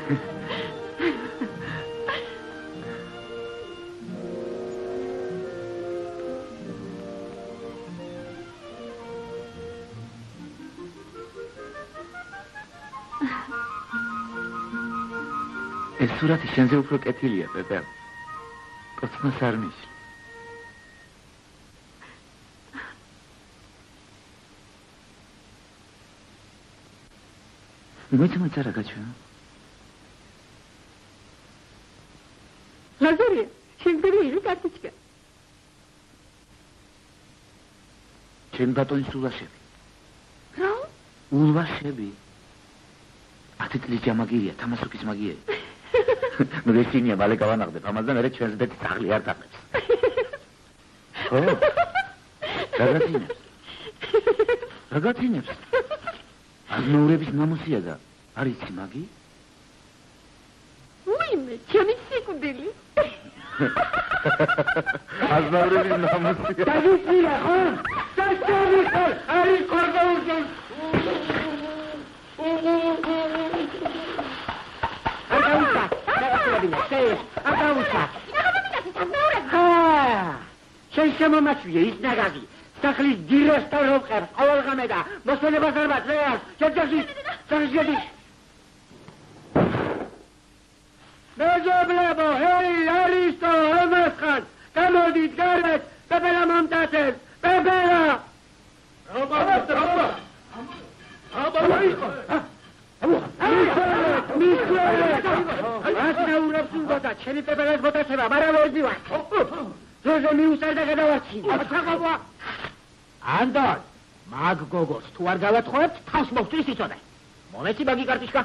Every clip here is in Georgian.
ეს სურათი შენზე უფრო კეთილია, პეპე. კოცნას არ ნიშნავს. მოიცა რა გაჩვენა? ლაზარია, შენ გერი კარტიჩკა. შენ ბატონის ულაშები. რა? ულაშები. 10 წლის ჯამაგირია, თამასუკის მაგია. ნუ ესინია მალე გავანახდებ, ამაზე მე ჩვენს ბედს ძაღლი არ დაგებს. ხო? რაღაცინებს. აზნაურების ნამუსია და არიცი მაგი? უიმე, ჩემი სიკვდილი. აზნაურების ნამუსია. დაგიწია, ხო? დასწავლი ხარ, არის კორდოუსი. შემომაჩვია ის ნაგაზი სახლის დირექტორ როყებს ყოველღამე და მოსვენებას არ ბაწევს ჯერჯერში სარჟედის მეძებლებო ჰეი არისტო ემესხან გამოდით გარეთ პეპელა მომტაცეს პეპელა აზნაურებს უნდა ჩემი პეპელას მოტაცება მაგრამ ვერ ძივარ ზოზე მიუსარდა გადავარჩინე. ანდონ, მაგ გოგოს თუ არ გავათხოვებთ, თავს მოვწვის იცოდე. მომეცი მაგი კარტიშკა.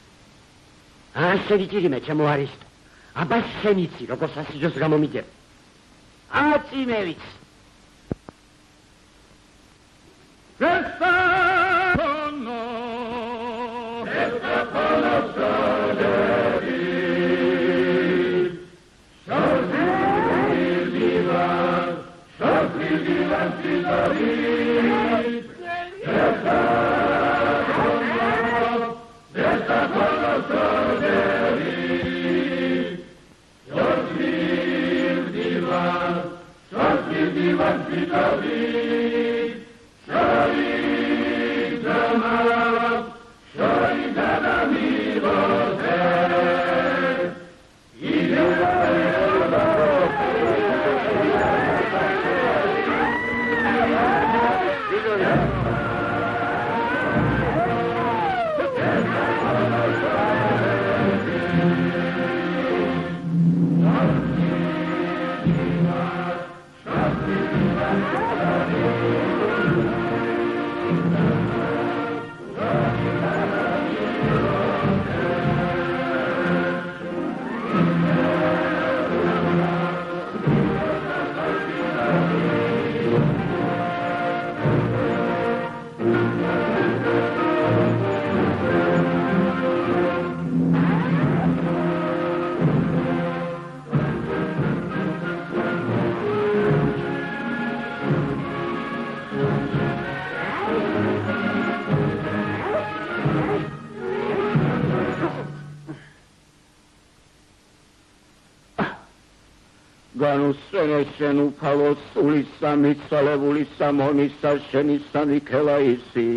შენი ჭირიმე, ჩემო არისტო. აბა შენ იცი, როგორ სასიჯოს გამომიჯერ. აწი მე ვიცი. განუსვენე უფალო სულისა მიცვალებულისა მონისა შენისა მიქელა ისი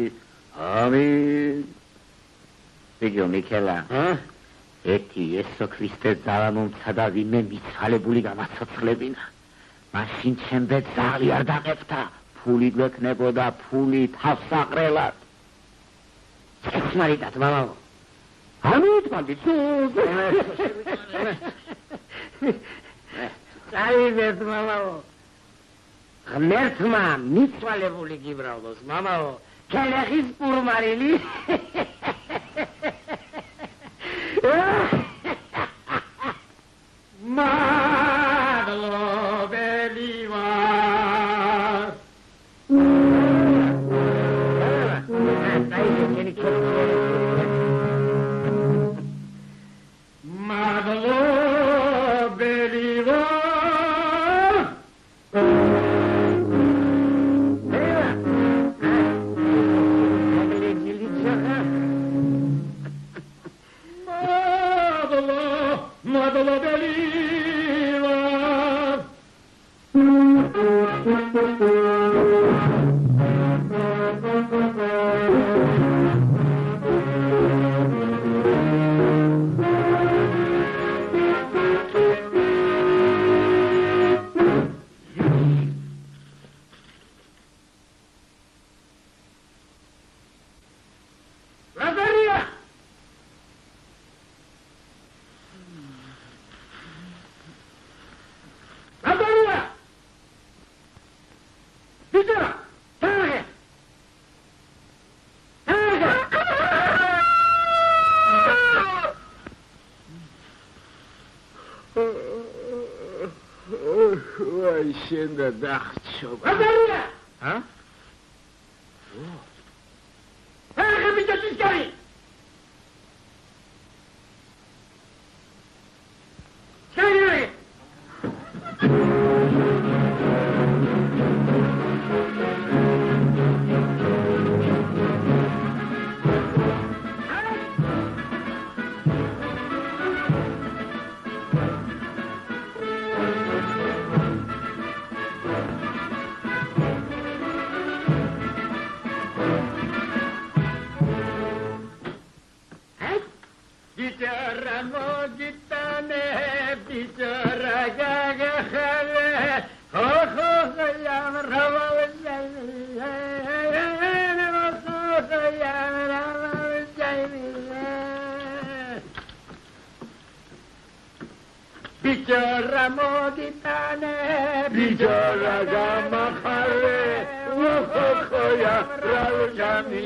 ამინ ბიჭო მიქელა ეთი ესო ქრისტე ძალა მომცადა ვინმე მიცვალებული გამაცოცხლებინა მაშინ ჩემზე ძალი არ დაგეფთა ფული გვექნებოდა ფული თავსაყრელად ესმარიტად მამაო ამით მანდით წაიღეთ მამაო ღმერთმა მიცვალებული გიბრალოს მამაო ქელეხის პურმარილი მადლობელი ვარ მადლობელი ვარ Madolo veniva. Vay şimdi dağçım. Azarya! Ha? Herkes bir geçiş geri! Geri! Bicaramo gitane, bicara gaga khale, ho ho yam raval jaymi, ho ho yam raval jaymi. Bicaramo gitane, bicara gama khale, ho ho yam raval jaymi.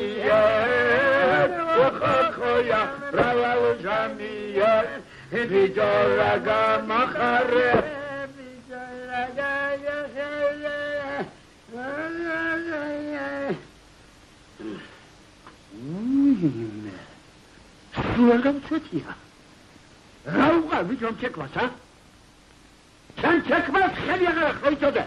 Khoya raval jamiya bijoraga makhare bijoraga yakhaya Sularga çöt ya. Ravga bir com çekmez ha? Sen çekmez khaliye khaytoda.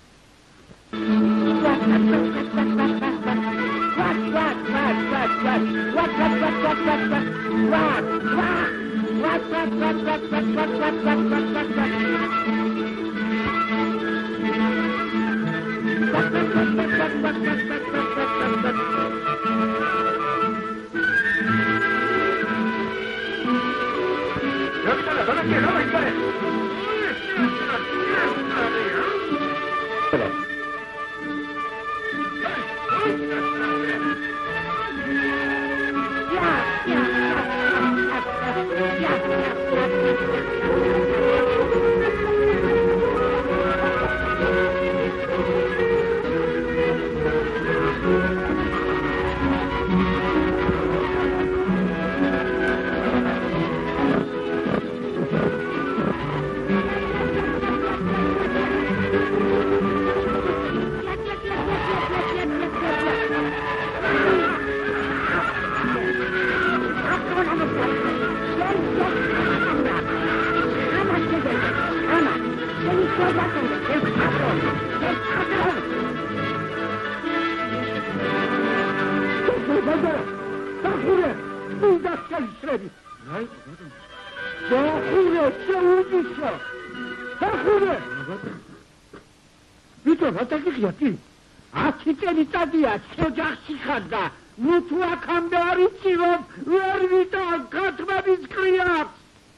Vito, ma te che chiedi? A cittadità di Azio già si canta, mutua cambiare il cibo, l'ervita, catma di scriat.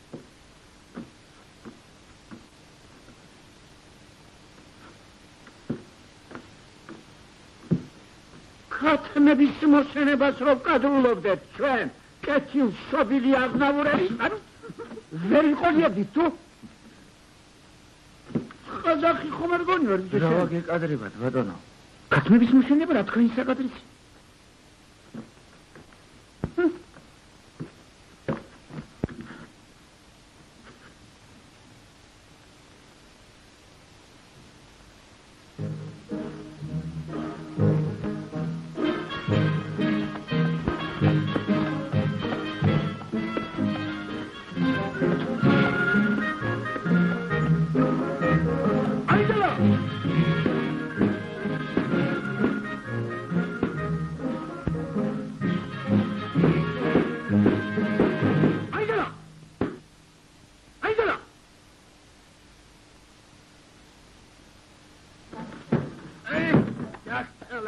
Catmების მოსენებას რომ გადავლობდეთ ჩვენ, კეთილ შობილი აღნაურებიდან, ვერ იყოლიებდით თუ? ყაზახი ხომ არ გონი ვერ ვიჯეშენ? რა გეკადრებათ, ბატონო? კათმების მოსენება რა თქვენი საკადრისი?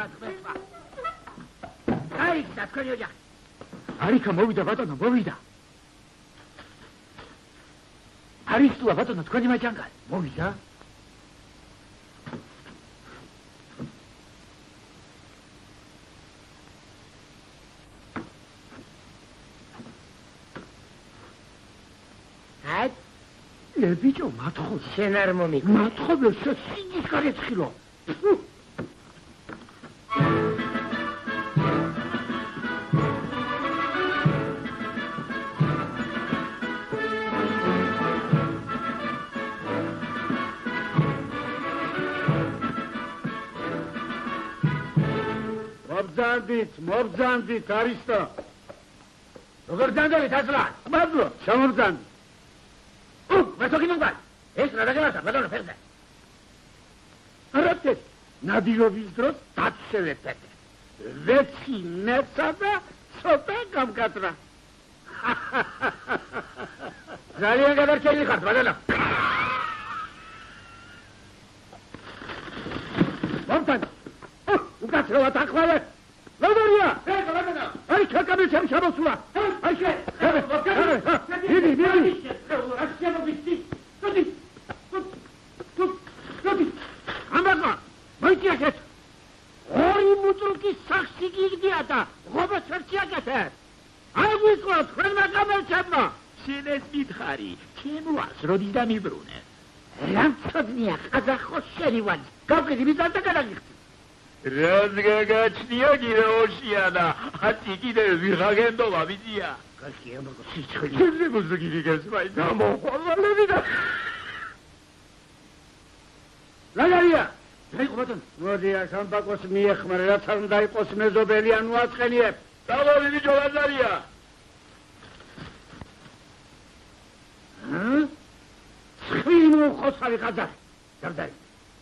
სულად ღმერთმა. გაიქცა თქვენი ოჯახი. არიქა მოვიდა ბატონო, მოვიდა. არისტოა ბატონო, თქვენი მაჯანგარი. მოვიდა? ბიჭო, მათხოვე. შენ არ მომიკვე. მათხოვე, სიძის გარეცხილო. მობრძანდით, არისტო. როგორ დანდებით ასლა? მადლო, შემობრძანდით. მეთოქი მომგან. ეს რა დაგემართა, ბატონო, ფეხზე. არაფერ. ნადირობის დროს დაცშევეთ. ვეცი მეცა და ცოტა გამკატრა. ძალიან გადარჩენილი ხართ, ბატონო. მომთან. უკაცრავად აყვავე. ლოდორია! ეხლა ბატონო. აი, ჩაკამი ჩემ შემოსულა. აი, შე. მიდი. ამბაკა, მოიწიახეთ. ორი მუწრუკის სახსი გიგდია და ღობას ვერჩიაკეთე. აი, ვისყო, თქვენმა გამელჩებმა. შენ ეს მითხარი, ჩემოას როდის დამიბრუნე? რამწოდნია, ყაზახოს შენივალი. გავყიდი მიწალ და გადაგიხდი. რას გაგაჩნია გირე ოშიანა, ათი კიდე ვიღაგენდომა ვიცია. კაცი, ამბაკო, სიცხელი. შენზე მუსიკი გესმაი, გამოყვალები და... ლაგარია! დაიყო ბატონო. მოდი აქ ამბაკოს მიეხმარე, რაც არ უნდა იყოს მეზობელი ანუ აწყენიებ. დავარი ბიჭო ლაზარია. ხვილი მოხოცავი ყაზარი. დავდარი.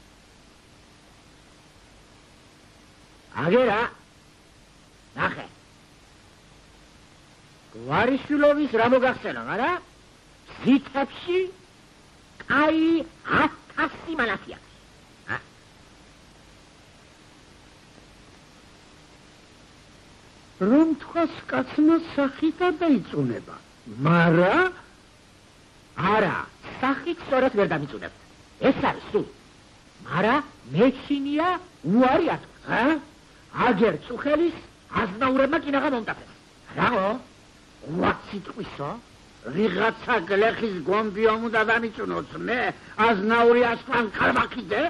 აგერა. ნახე. გვარიშვილოვის რა მოგახსენა, არა? ზითებში კაი 1000 მანათია. რომ თქვას კაცმა სახით არ დაიწუნება, მარა? არა, სახით სწორად ვერ დამიწუნებთ. ეს არის სულ. მარა მეჩინია უარი ათქვა, აგერ წუხელის აზნაურებმა კინაღა მომტაფეს. რაო? 8 სიტყვისო? ვიღაცა გლეხის გომბიომ უნდა დამიწუნოთ მე, აზნაური ასლან კარბაქიძე?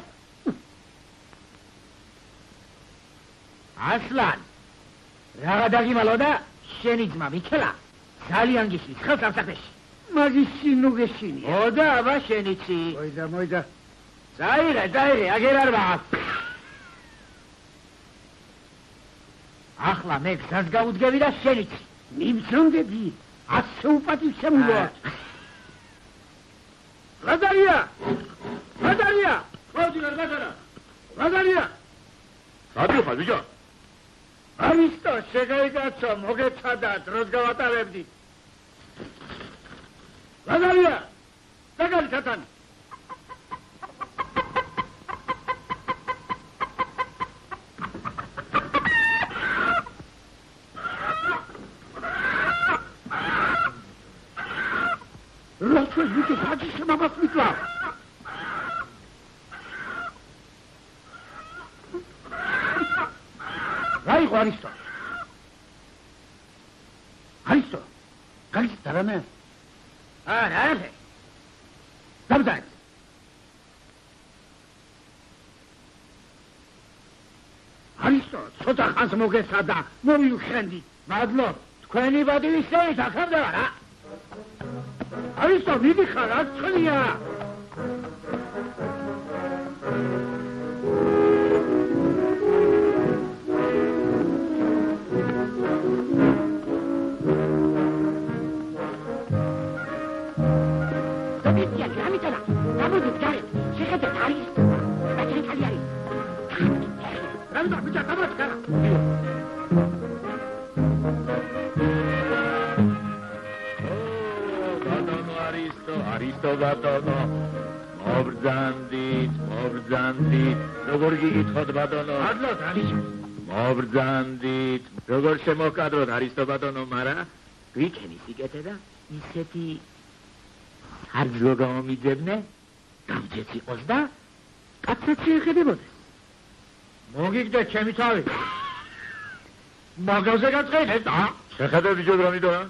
ასლან, რაღა დაგიმალო და შენი ძმა მიქელა ძალიან გისმის ხელს ამსახეში. მაგის სინუ გეშინია. ოდა აბა შენიცი. მოიდა. დაირე, აგერ არ ვაყავ. ახლა მე გზას გაუდგები და შენიცი. მიმცრომდები, ასე უპატივცემულოა. ლაზარია! მოდი ბატონო. ლაზარია! რადიო ხარ ბიჭო? არისტო, შეგაიგაცო, მოგეცადა, დროს გავატარებდით. ლაზარია! დაგალი სათანი! რაჩვენ ვიქე საჯიშე მამას მიკლა! რა იყო არისტო? გაგიცდა რამე? არა, დავდარი. არისტო, ცოტა ხანს მოგესადა, მოვიხენდი. მადლო, თქვენი ბადივისებით ახამდე ვარ, ა? არისტო, მიდიხარ, რა ცხელია? არისტო ბატონო, მობრძანდით, როგორ გიგითხოთ ბატონო? მადლობთ, არისტო. მობრძანდით, როგორ შემოჰკადროთ არისტობატონო მარა? გვიქენი სიკეთე და ისეთი სარჯლო გამომიძებნე, გამჯეც იყოს და კაცად შეეხედებოდეს. მოგიგდეთ ჩემი თავი. მაგაზე გაწყენეთ, შეხედე ბიჭო დრამიდოა.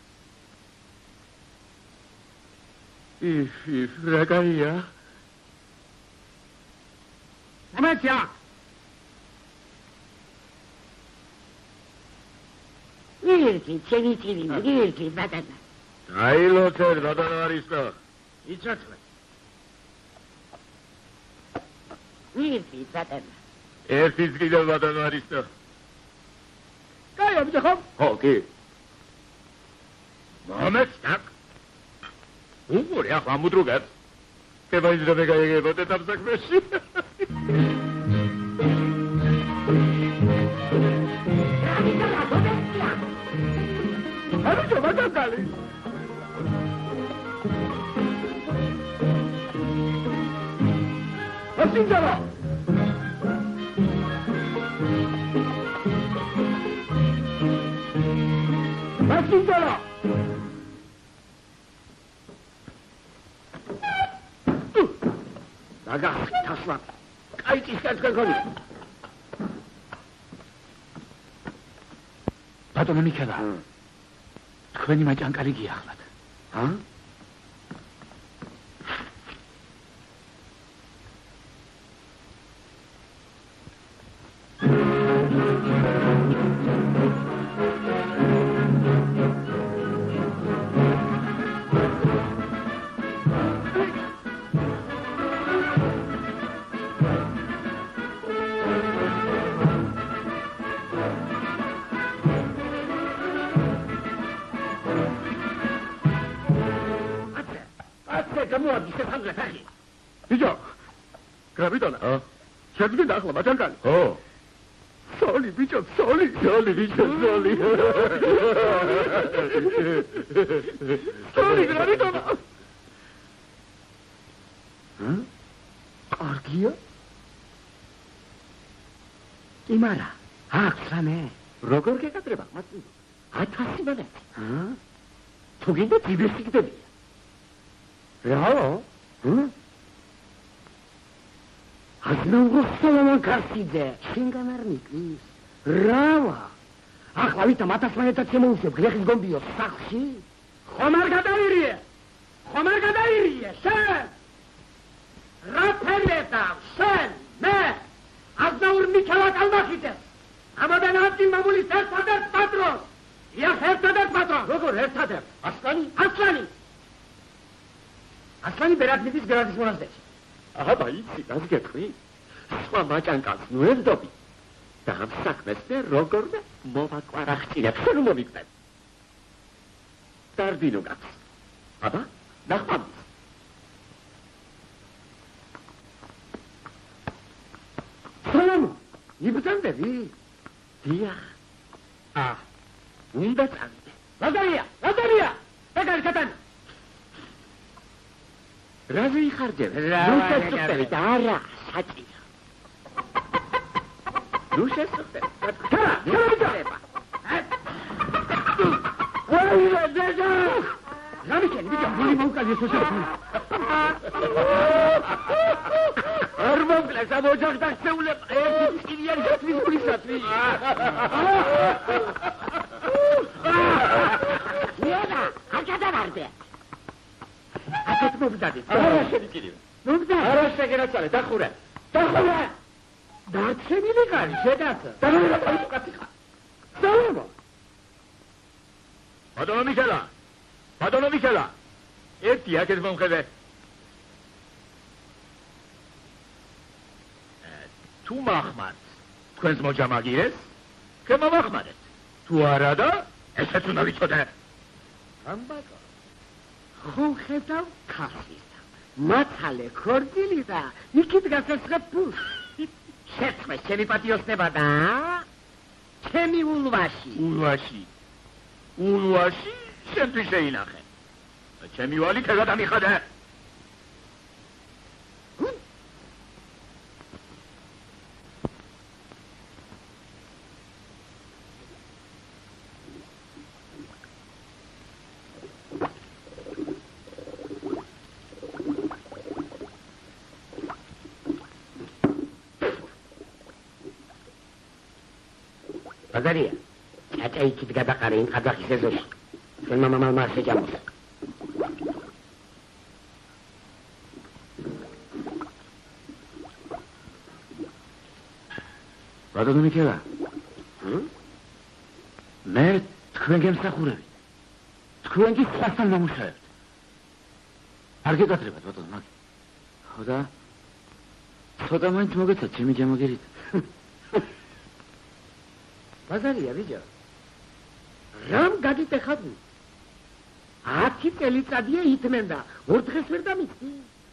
რა კაია? ამაცია. მირკი, ჩემი წილი, მირკი, ბატონა. დაილოცეთ, ბატონო არისტო. იცოცხლე. მირკი, ბატონა. ერთიც კიდევ ბატონო არისტო. კაია, ბიჭო ხო? ხო, კი. მომეც, tak. უგური, ახლა მუდრუგად. კებაიზრები გაიგებოდეთ ამ საქმეში. ბიჭო, მაგალი. ასინჯალა. ასინჯალა. დაგა, თასვა. კაიტის კაცგონი. ბატონო მიქელა. თქვენი მაჭანკარი გიახლათ. ჰა? ბიჭო, გრაბიტონა. შეძგინდა ახლა მაჭანკარი. ხო. სოლი ბიჭო, სოლი. სოლი ბიჭო, სოლი. სოლი გრაბიტონა. კარგია? იმარა, აქვს რამე. როგორ გეკადრება, მაწი? 1000 მონეტი. თუ გინდა დიბესიკდები. რა? Азнаурოს სოლომონ კარსიძე, შენგან არ მიყვის. რავა? ახლა ვითომ 1000 მონეტად შემოუშვებ გლეხის გომბიოს სახლში? ხომ არ გადაირიე, შენ! რა ფერდავ, შენ, მე, აზნაურ მიქელა კალმახიძეს, ამოდან ათი მამულის ერთადერთ პატრონს, იახ ერთადერთ პატრონს. როგორ ერთადერთ? ასლანი? ასლანი ბერატნიკის გრადის მონასტერში. აბა, იცი, რას გეტყვი? სხვა მაჭანკას ნუ ევდობი. და ამ საქმეს მე როგორმე მოვაკვარახჭირებ, შენ მომიგდებ. დარდინო გაქვს. აბა, ნახვამდის. სოლომო, იბრძანდები? დიახ. უნდა წავიდე. ლაზარია! ეგარი სატანი! რა ვიხარჯებ? ნუ შესწრებით, არა, საჭირო. ნუ შესწრებით. ჩაიდება. ვაი, დედა! გამიქენ, ბიჭო, გული მოუკალიო სოციალში. არ მომკლეს ამ ოჯახ დაქცეულებ ერთი წკინიანი გათმის გულისათვი. მიერა, არ გადავარდე. ასეთ მომდადი. არა შევიკირივე. მომდა. არა შეგერაცალე, დახურე. დარჩენილი ხარი, შედაცა. სოლომო. ბატონო მიქელა. ერთი აქეთ მომხედე. თუ მახმართ თქვენს მოჯამაგირეს, შემომახმარეთ. თუ არა და ესეც უნდა ვიცოდე. ამბატო. ხო ხედავ ქართლის. მათალე ქორდილი და იქით გასაცხებ ფულს. შეცხვე, ჩემი პატიოსნება და ჩემი ულვაში. ულვაში შენთვის შეინახე. ჩემი ვალი ქეგა დამიხადე. ბაზარია. ჭაჭაიქით გადაყარე იმ ყაზახის ეზოში. ჩვენმა მამალმა შეჭამოს. ბატონო მიქელა. მე თქვენ გემსახურებით. თქვენ კი სასთან მომუშავებთ. არ გეკატრებათ ბატონო მაგ. ხო და ცოტა მაინც მოგეცათ ჩემი ჯამაგერით. ბაზარია ბიჭო. რამ გაგიტეხათ? 10 წელიწადია ითმენდა, ორ დღეს ვერ დამიცი.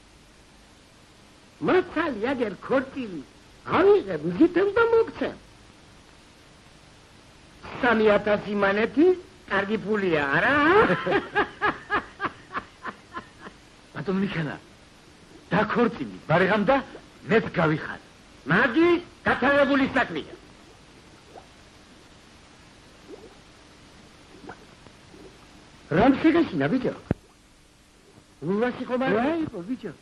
მასალი აგერ ქორწილი. ავიღე მზითებს და მოგცემ. 3000 მანეთი, კარგი ფულია, არა? ბატონო მიქელა. დაქორწილი, ბარღამ და მეც გავიხარ. მაგის გათავებული საქმეა. რამ შეგაშინა ბიჭო? ულვაში ხომ არა? აი, ბიჭო.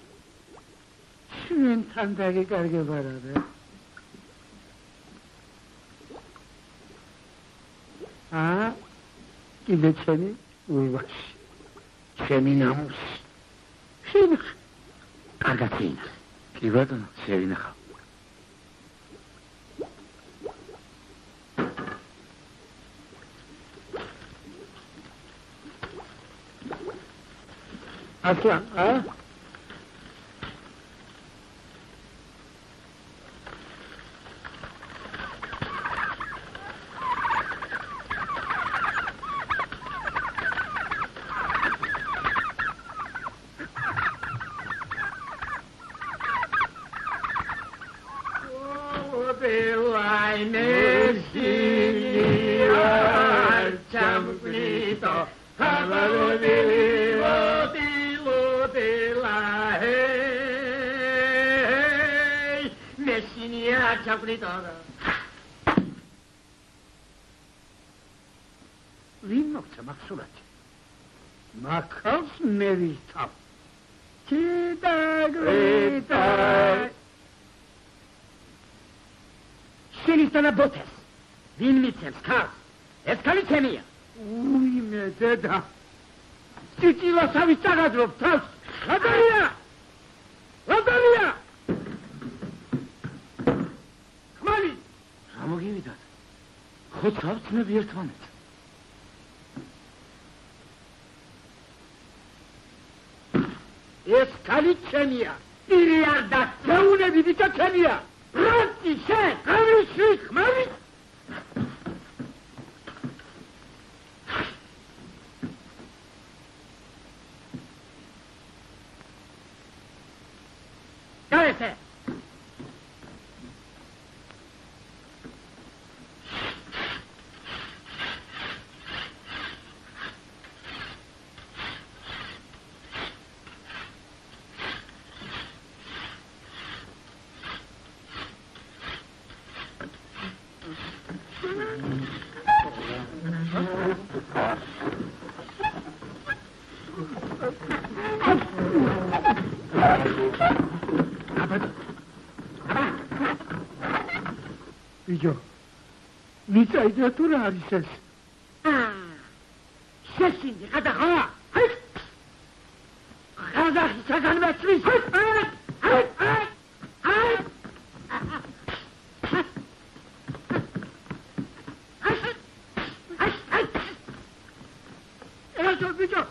ჩვენთან დაგეკარგება რა და? კიდე ჩემი ულვაში. ჩემი ნამუსი. შენახ. კარგად შენახ. კი ბატონო, შევინახავ. ასლან, ვინ მოგცა მაგ სურათი? მაქავს მე ვითავ. ჩიტაგრიტა. შენისთანა ბოთეს. ვინ მიცემს ქარს? ეს ქალი ჩემია. უიმე დედა. ჭიჭილოსავის წაგადრობ თავს. ლადარია! ლადარია! ხმალი! რა მოგივიდათ? ხო წავწნები ერთმანეთს. ეს ქალი ჩემია. პირი არ დასწეუნები ბიჭო ჩემია. რანტი შენ, გამიშვი ხმალი. გაესე. ბიჭო, მიწაიდე თუ რა არის ეს? შეშინდი, გადახა! ყაზახი საგანმეცრის! ბიჭო!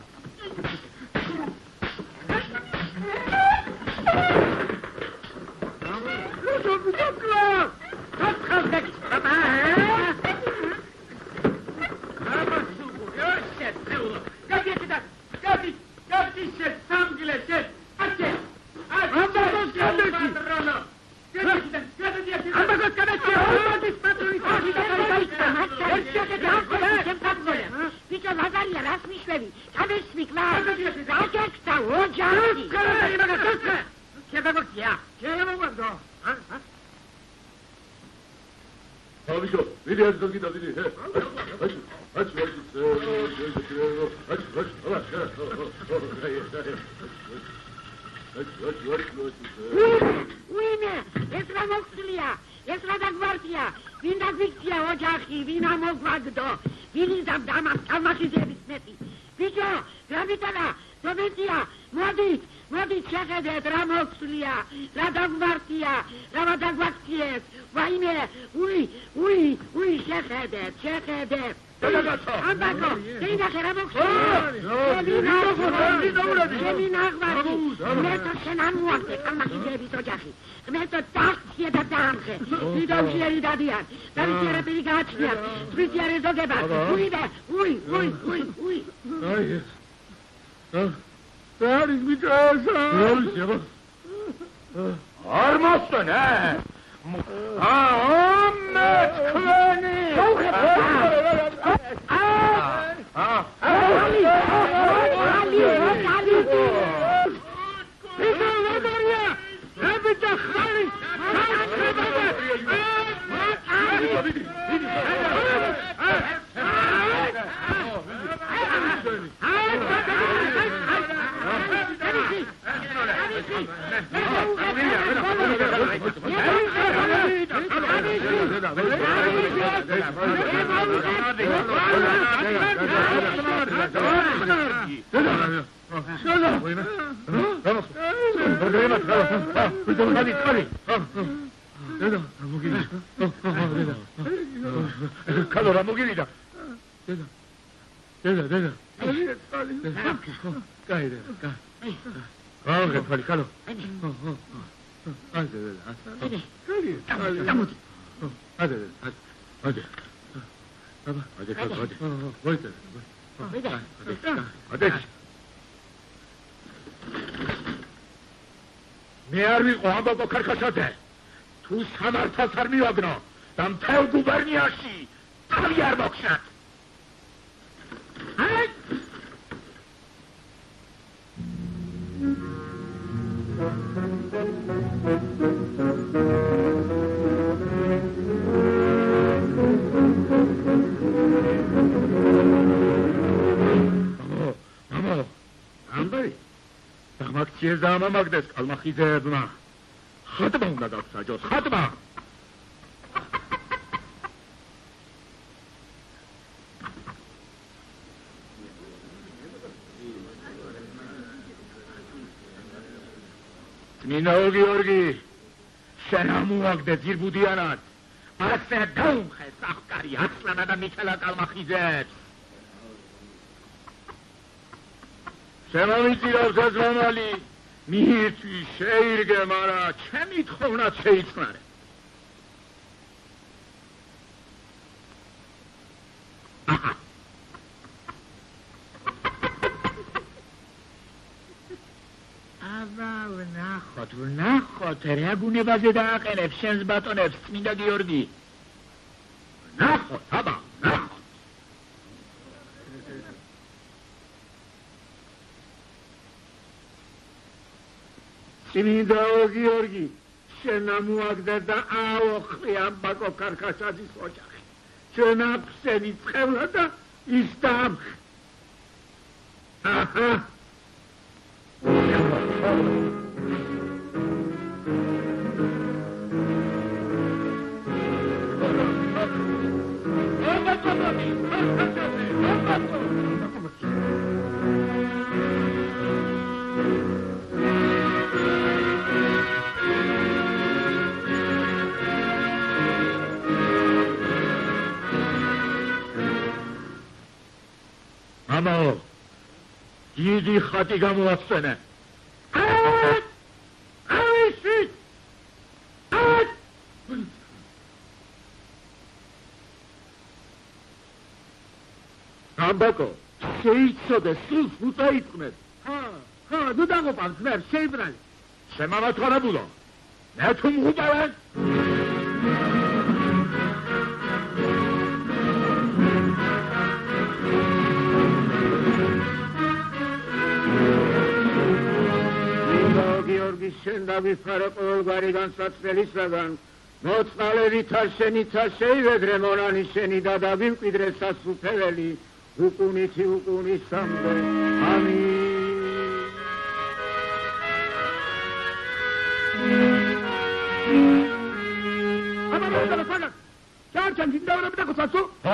ეს რა დაგვარდია? ვინ დაგვიქცია ოჯახი, ვინ ამოგვაგდო? ვინ იზამდა ამას კალმახიზების მეტი? ბიჭო, რა ვიტანა? დომენტია, მოდით შეხედეთ რა მოხსნია, რა დაგვარდია, რა დაგვაქციეს. ვაიმე, უი, შეხედეთ. Ambako, deinakhe ra moxsni. Seminagvati. Meto shenamuakte, kalmachizebit ojachi. Meto taxie da damche. Vidovshieri dadian. Davitiere perigatsniak. Svitiere dogebat. Ui. Dar is mit asa. Armasın he. Ahmet Kleni. Calora mogilida. Deda. Caide. Callo. მე არ ვიყო ამბაკო ქარქაშაძე. თუ სამართალს არ მივაგნო და მთელ გუბერნიაში თავი არ მოგშათ. Mamo, ამბარი. აღმაქციეს დაამამაგდეს კალმახიზეებმა. ხატმა უნდა გაგსაჯოს, ხატმა. წმინდა გიორგი, შენ ამოაგდე ძირბუდიანად. ასე დაუმხე სახკარი აცლანა და მიქელა კალმახიზეებს. შემომიწირავს აზრამალი, მიირთვი შეირგე, მარა ჩემი თხოვნაც შეიცნარე. ვნახოთ, რა გუნებაზე დააყენებს შენს ბატონებს, წმინდა გიორგი. ვნახოთ, აბა, ვნახოთ. წმინდა გიორგი, შენ ამოაგდე და აოხლი ამბაკო ქარქაშაძის ოჯახი. ჩვენ აფსენი ცხევლა და ის დაამხ. Mamo, დიდი ხატი გამოაცენე. Ambako, შეიცოდე, სულს უწაიწყნეთ. ნუ დაგოპანს მე, შეიბრალი. შემამათხარებულო, მე თუ მღუპავენ? გიორგი, შენ დავიფარე ყოველგვარი განსაცდელისაგან. მოწყალებით არ შენიცა შეივედრე მონანი შენი და დავიმკვიდრე სასუფეველი. უკუნითი უკუნისამდე. ამინ. ამიტაკო საცო? ხო.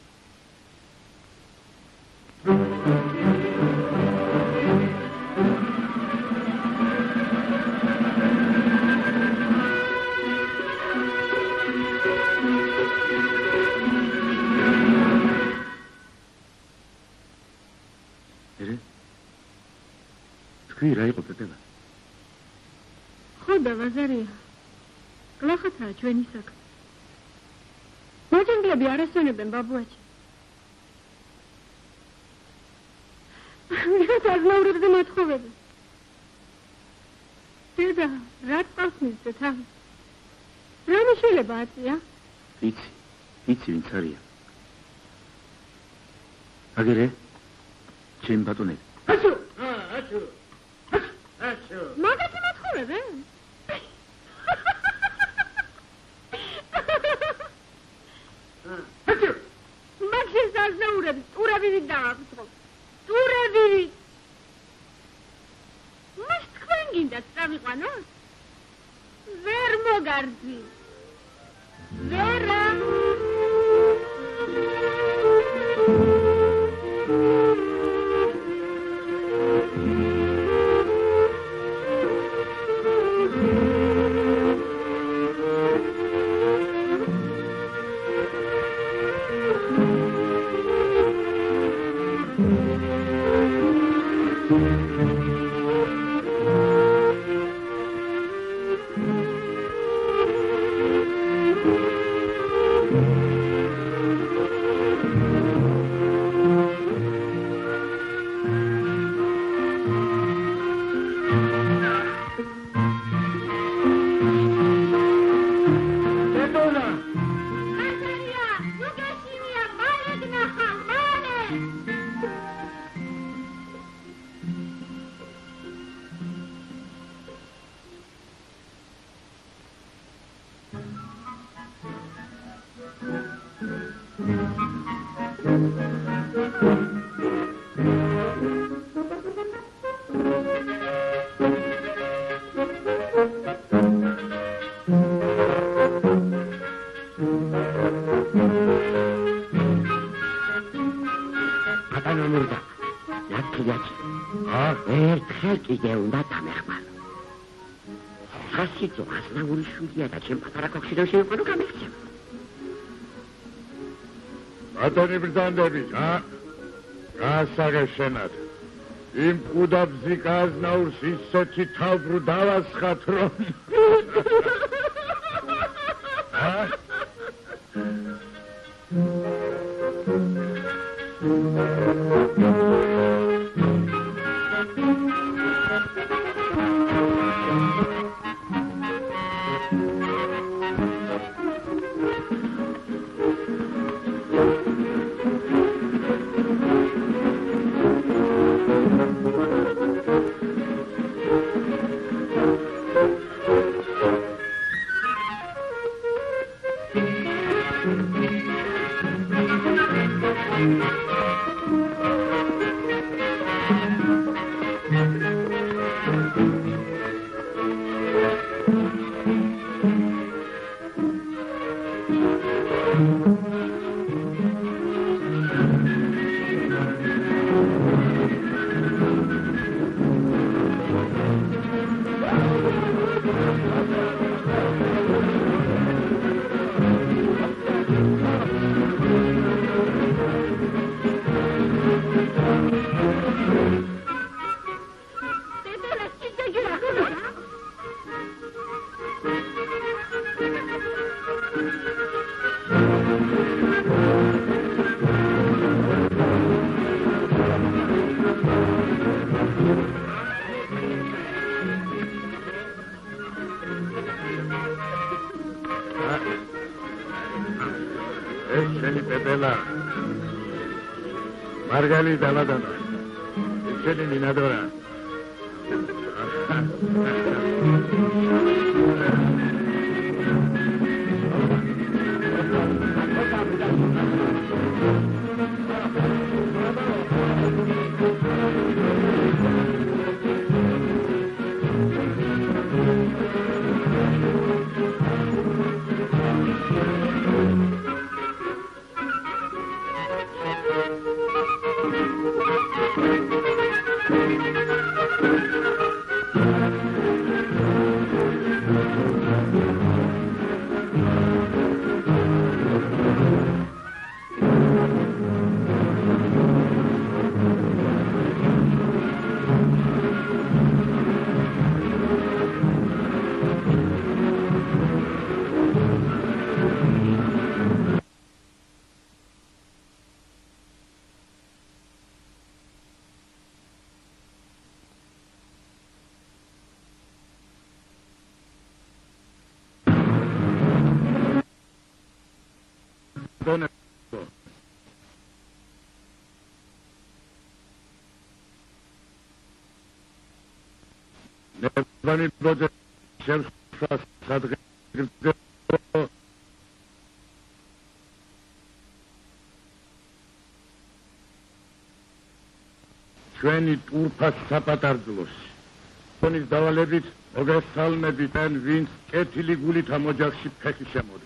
თქვი რა იყო პეპელა? ხო და ვაზარია. გლახათაა ჩვენი საქმე. მოჯენგლები არ ასვენებენ ბაბუაჩი. ვიღაც აზნაურებზე მოთხოვები. დედა, რა წყალს მისცე თავი? რა მიშველება აწია? იცი ვინც არიან. აგერე? ჩემ ბატონები. აშო! მაგათი მოთხოვებენ? მაგის აზნაურები, ტურებივით დააწყობ. ტურებივით! მას თქვენ გინდათ წავიყვანოთ? ვერ მოგარძი. ვერა! კიდე უნდა დამეხმარო. ხასიძო აზნაური შვილია და ჩემ პატარა ქოქში და შევიყვანო გამიქცევ. ბატონი ბრძანდები, გასაგებშენად. იმ ყუდა ბზიკა აზნაურს ისოჩი თავბრუ დავასხათ, რომ... Margarita Ladana, it's in Minadora. ნებანი ბოძე შევსვას სადღეგრძელო ჩვენი ტურფას საპატარძლოს თონის დავალებით მოგესალმებით ან ვინც კეთილი გულით ამ ოჯახში ფეხი შემოდგით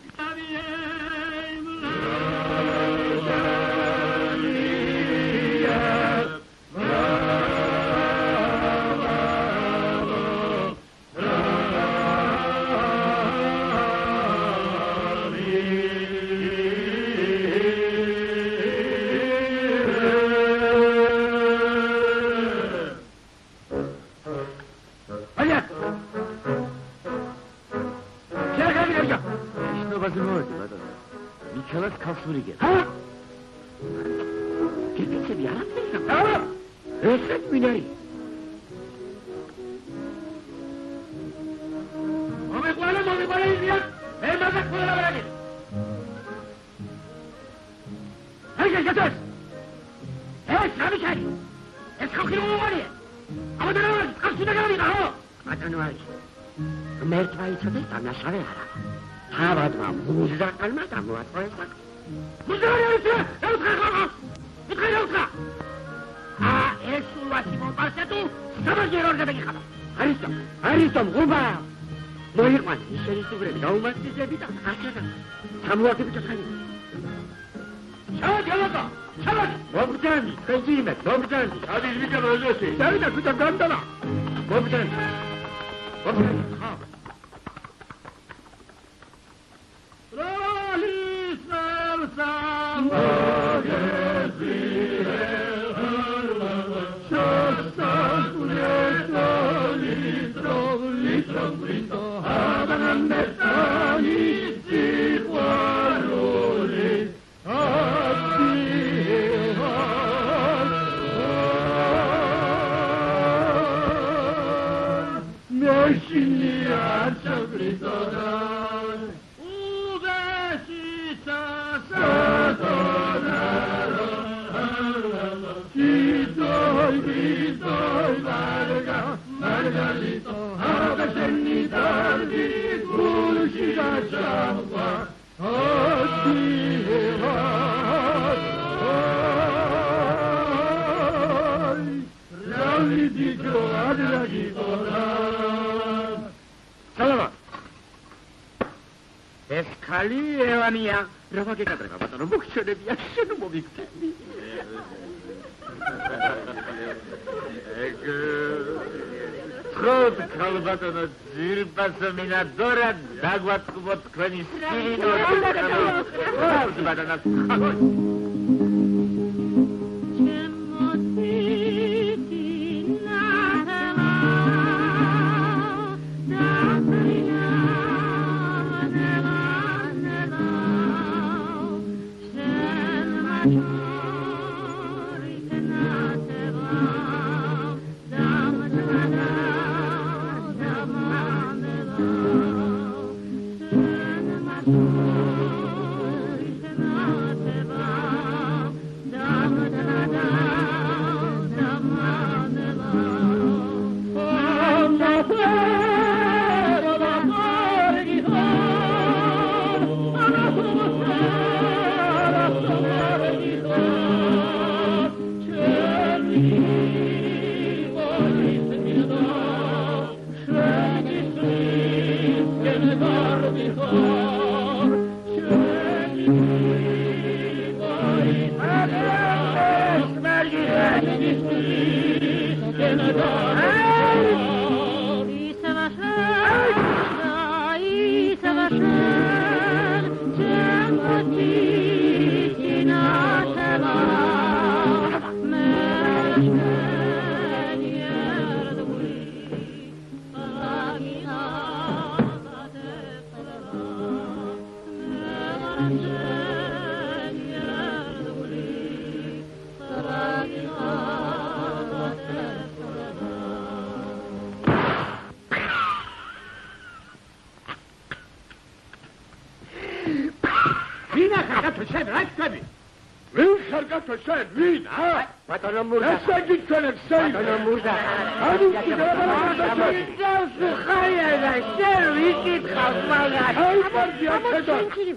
ჩვენ რა ჩვენი ვინ ხარკაცო შენ ვინ ბატონო მურდა ესე იგი ჩვენებს შეიძლება ბატონო მურდა ანუ შეგაბარებოდი ხაია და შენ ვიკითხავ მაგას აი პარტია ხედა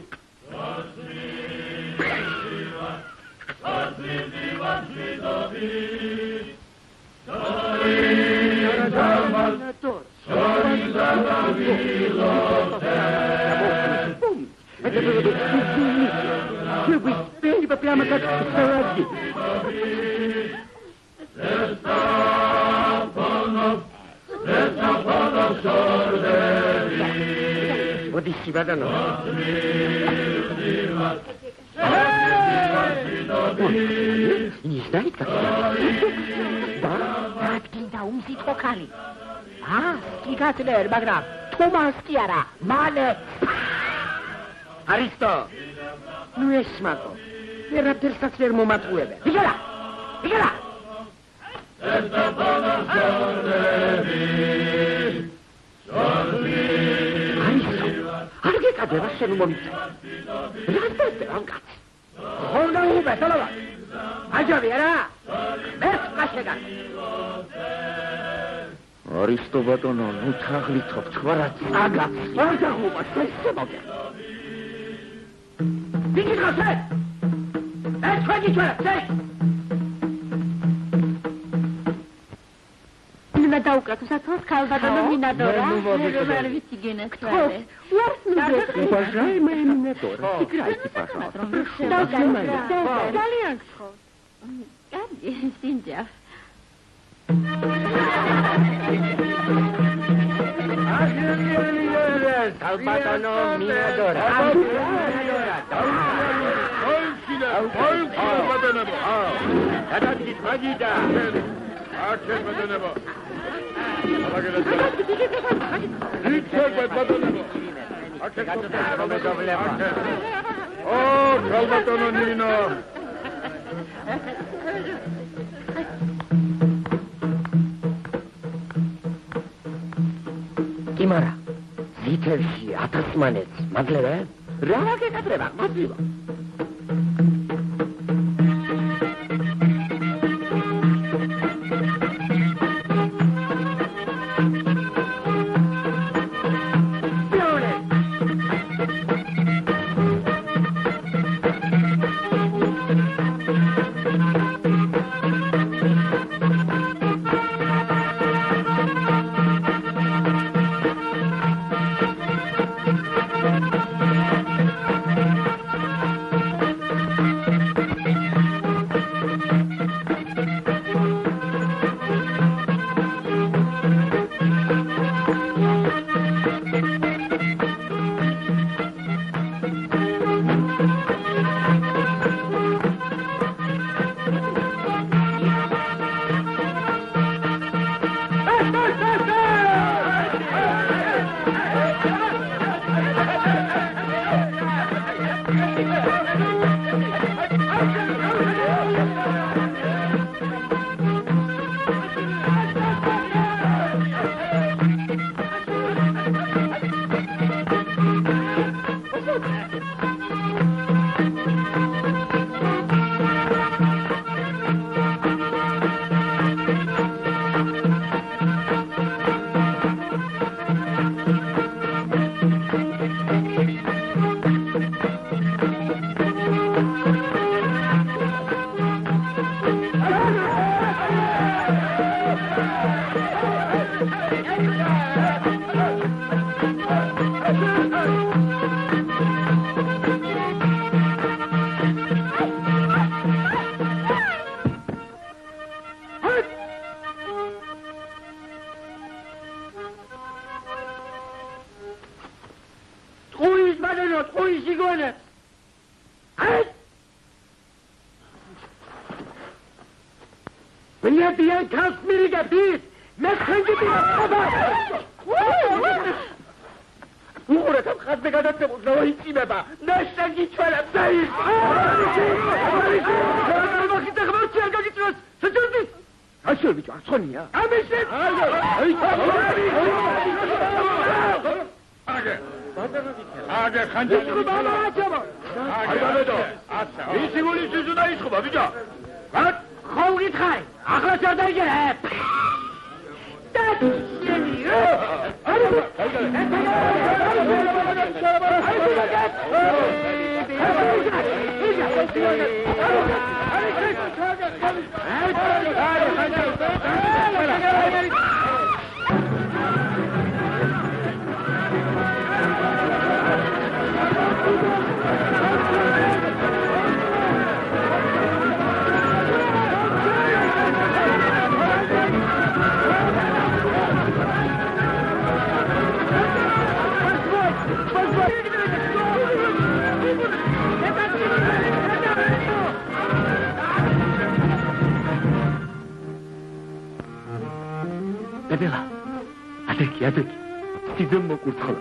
Прямо как в салате. Вот ищи бадану. Не знает, как это? Да? Так, да, умсит хокали. Скигателер, Баграм. Томанскияра. Мале. Аристо. Ну, есть смако. Вера-перса сфер моматуебе. Бігала! Бігала! Аристо, арге кадера шену момица. Разберте, он кац. Холда убе, солова. Аджо вера. Без кашеган. არისტო ბატონო, ნუ თაღლითობ, თქვარაც აგა, აგა, შესებაგე. ვიკითხავ შენ? ეს თქვენი ჩვენებს, მინდა დაუკრათ საათოს ქალბატონო მინადორა. Вер ვიცი გენაქვარე. Уважаемая Минадора, играйте, пожалуйста. ძალიან გთხოვ. კარგი, სინჯა. ქალბატონო მინადორა. გადადგით მაგიდა. აქეთ ბატონებო. იქეთ ბატონებო. აქეთ გამოდავლება. ო, ქალბატონო ნინო. კიმარა. ზითევში 1000 მანეთს, მაგლევე? რა გეკადრება, მაგლივა. აგე ხანჯალი არ გამედო ისი გულის უნდა ისხობა ბიჭო გად ხო გითხარი ახლა არ დაიგერე ბებელა ადექი სიძემ მოკურთხო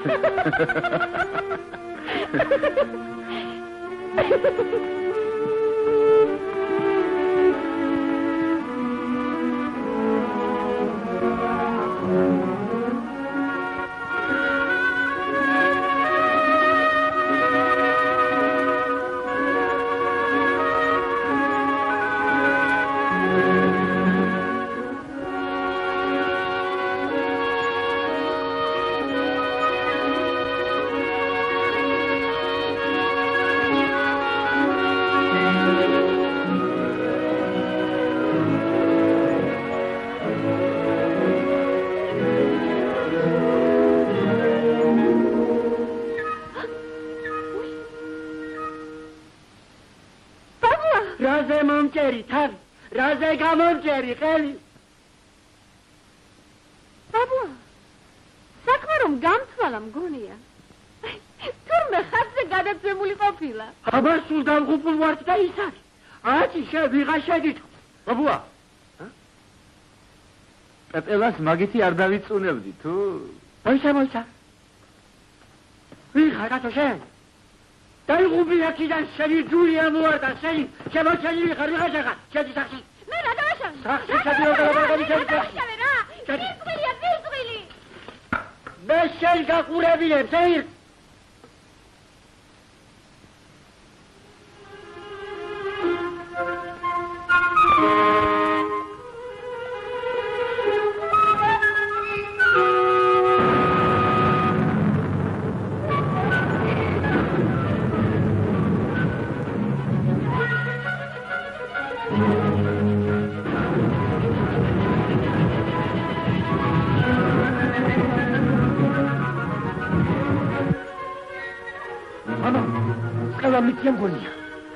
რაზე გამომჭერი ხელი ბაბუა საქმე რომ გამთვალა მგონია თურმე ხატზე გადაცემული ყოფილა აბა სულ დამღუპულ ვართ და ის არის აცი ვიღა შეგიტყვი ბაბუა პეპელას მაგითი არ დავიწუნებდი თუ მოიცა ვიღა რატო შენ დაიღუპი აქედან შენი ჯულია მოარდა შენი შემოჩენილი ხარ ვიღა შეხარ შედი სახში მე რა დავაშავე სახში შედი როგორ შედი რა ბიზღვილი მე შენ გაყურებინებს ეირ Mitjem gonia.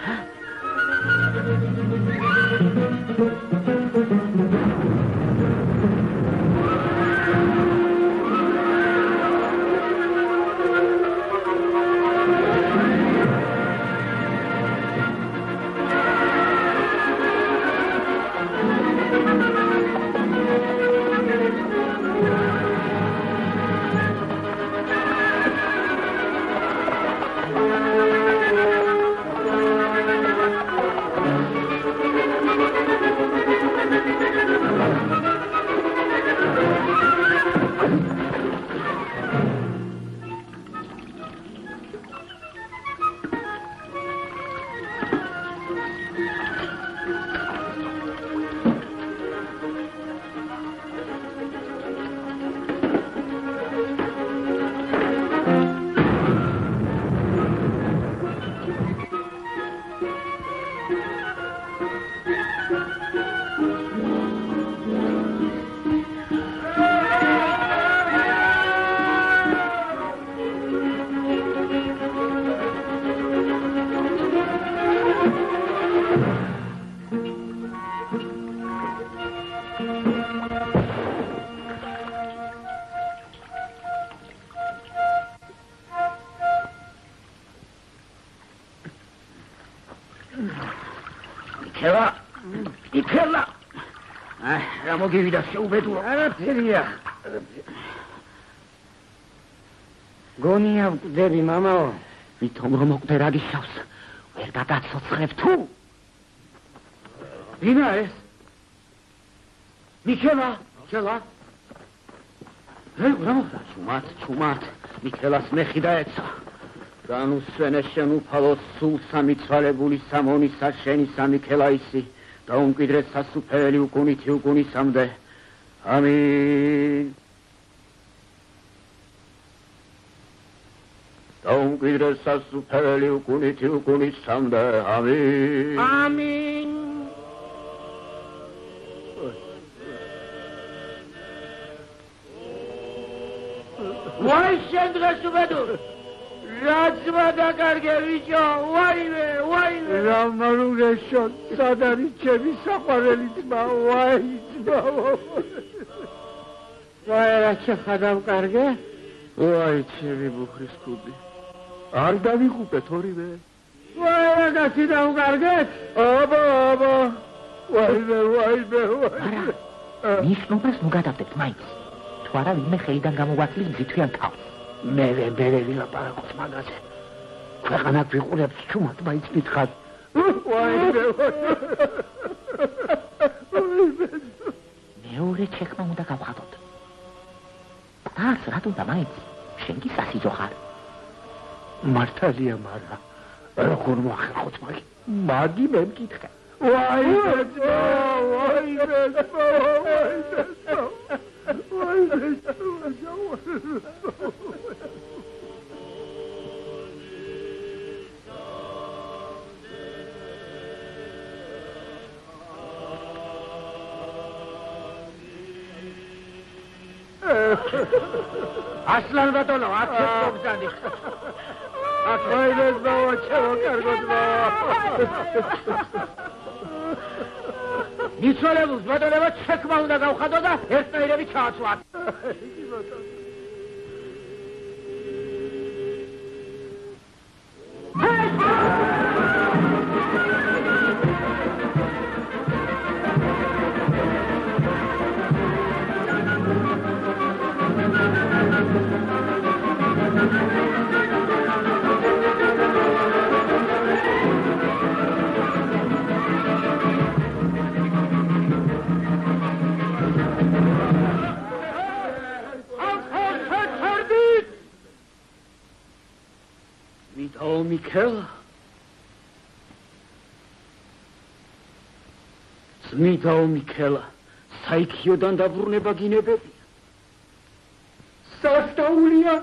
იქელა რა მოგივიდა შეუბედურო არაფერია გონია ვკვდები მამაო ვითომ რომ მოკვდე რა გიშავს ვერ გადაცოცხლებ თუ ვინა ეს მიქელა რა მოხდა ჩუმად მიქელას მეხი დაეცა. განუსვენე შენ უფალო სულ სამი ცვალებული სამონისა შენი სამი ქელაისი და უმკვიდრე სასუფელი უკუნითი უკუნისამდე. ამინ. და უმკვიდრე სასუფელი უკუნითი უკუნისამდე. ამინ. ამინ. ვაი შენ დღეს უბედურ რაძმა დაკარგე ვიჭო ვაიმე ვაიმე რა მარუგეშო სად არის ჩემი საყვარელი ძმა ვაი ძმა ვაი რა შეხადავკარგე ვაი ჩემი ბუხრის კუდი არ დავიღუპეთ ორივე ვაი რაგაცი დავკარგეთ აბა ვაიმე ნიშნობას ნუ გადავდებთ მაინც თუ არა ვინმე ხელიდან გამოგვაცლის მზითვიან თავს მე ვილაპარაკოთ მაგაზე ქვეყანა გვიყურებს ჩუმად მაინც მითხარ ვაიმე მეორე ჩექმა უნდა გავხადოთ ას რატო და მაინც შენ კი სასიძო ხარ მართალია მარა როგორ მოახერხოთ მაგი მე მკითხე ვაიმე ძმა ასლან ბატონო აქ მოგზადი ვაიმე ძმა ჩავაკარგოთ მიცვალებულს ბატონებო ჩექმა უნდა გავხადო და ერთნაირები ჩააცვათ მიქელა ძმიდაო მიქელა საიქიოდან დაბრუნება გინებებია სასტაულია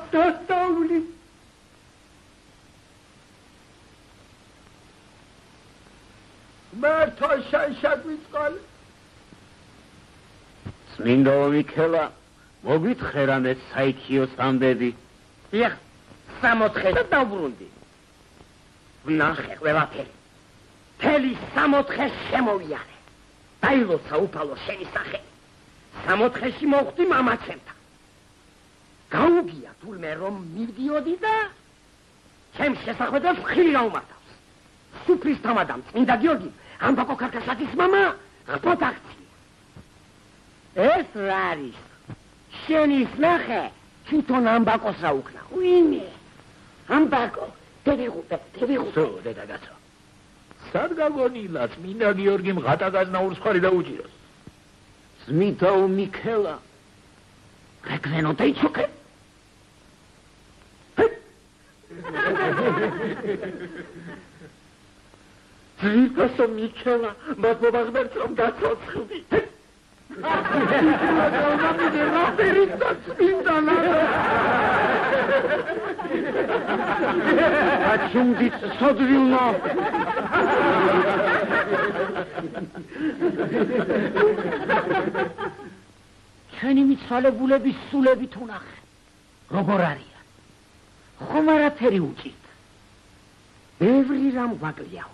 მართო შანშაგვიწყალ ძმიდაო მიქელა მოგვითხრე რამე საიქიოს ამბები ეხ 60 დაბრუნდი ვნახე ყველაფერი თელი 60 შემოვიარე დაილოცა უფალო შენი სახე 60-ში მოხვდი მამაცემთან გაუგია თურმე რომ მივდიოდი და ჩემ შესახვედრებს ხილი გაუმართავს სუფრის თამადამ წმინდა გიორგი ამბაკო კარკაშაძის მამა ღბოთ აქცია ეს რა არის შენის ნახე თვითონ ამბაკოს რა უკნა ვინმე ამბაკო დევიღუპე სო დედაგაცო სად გაგონილა წმინდა გიორგიმ ღატაგაზნაურს ხარი დაუჭიროს ძმიდაო მიქელა რეგვენო დაიჩოქე ძმიდაო მიქელა მოგბაღბერთ რომ გაცოცხლდი აჩუნდით სოდვილნო ჩვენი მიცვალებულების სულებით ვნახე როგორ არიან ხომ არაფერი უჭირთ ბევრი რამ გვაკლიაო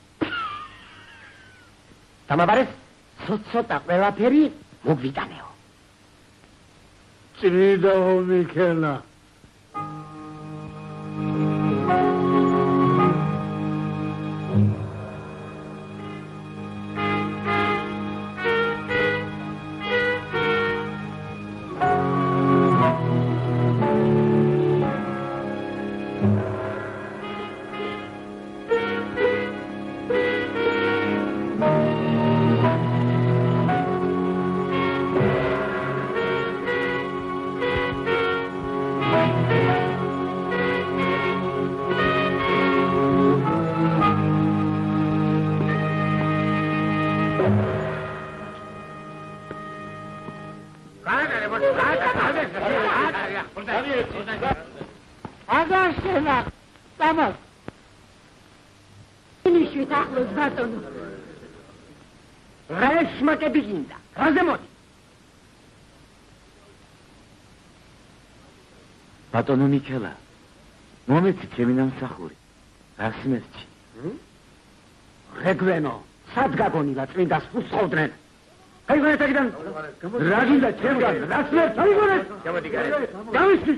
დამაბარეს ცოტა ყველაფერი მოგვიტანეო ძმიდაო მიქელა აგაშენა დამო ნიშვით ახლოს ბატონო რეშმაკები გინდა რაზე მოდი ბატონო მიქელა მომეცი ჩემი ნამსახური რასმერჩი რეგვენო სად გაგონილა წმინდას ფუსხოვდნენ აიგონეთ აქედან რა გინდა ჩემგან რასმერჩ აიგონეთ გამისი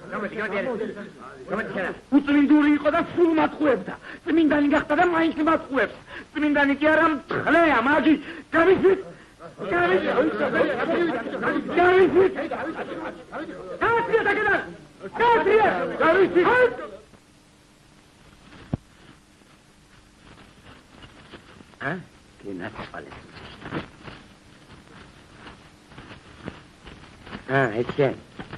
უწმინდური იყო და სულ მათხვევდა წმინდანი გახდა და მაინც მათხვევს წმინდანი კი არა მთხლეა მაგი გამისი გამისი კაცია აქედან კაცია გამისი გენაცვალეს ეცე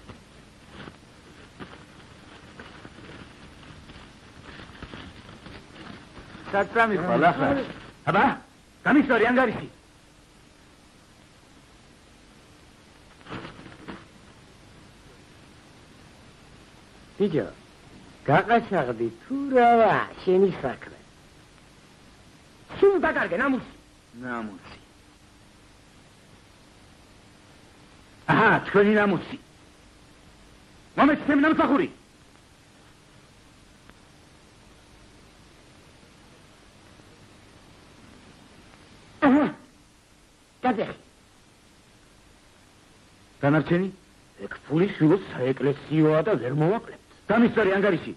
სატრამი ხალახა აბა გამისტორი ანგარისი ბიჭო გაყაჩაღდი თუ რა შენი საქმე სულ დაკარგე ნამუსი აჰა თქვენი ნამუსი მომეც ჩემი ნამსახური გადეხი განარჩენი ეგ ფული შვილოს საეკლესიოა და ვერ მოვაკლებთ გამისტორი ანგარიში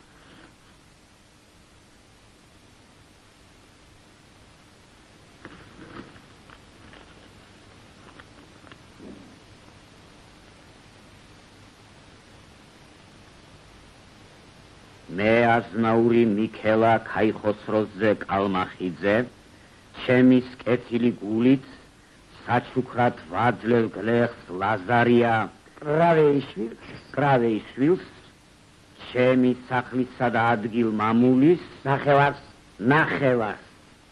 მე აზნაური მიქელა ქაიხოსროზე კალმახიძე ჩემის კეთილი გულით საჩუქრად ვაძლევ გლეხს ლაზარია კრავეიშვილს ჩემი სახლისა და ადგილ მამულის ნახევარს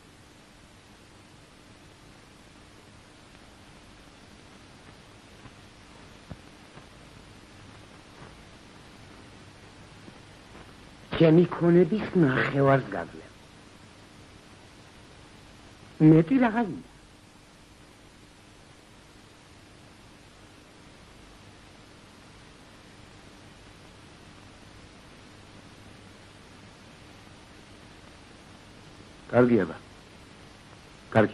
ჩემი ქონების ნახევარს გაძლევ მეტი რა გინდა კარგი აბა კარგი